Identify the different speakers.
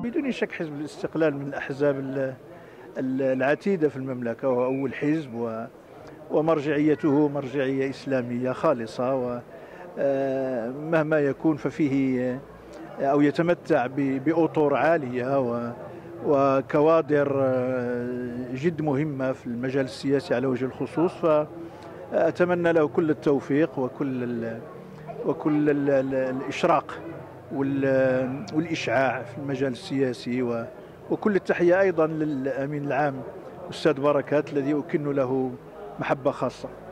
Speaker 1: بدون شك حزب الاستقلال من الأحزاب العتيدة في المملكة، وهو أول حزب ومرجعيته مرجعية إسلامية خالصة، ومهما يكون ففيه أو يتمتع بأطر عالية وكوادر جد مهمة في المجال السياسي على وجه الخصوص. فأتمنى له كل التوفيق وكل الإشراق والإشعاع في المجال السياسي، وكل التحية أيضا للأمين العام أستاذ بركات الذي أكن له محبة خاصة.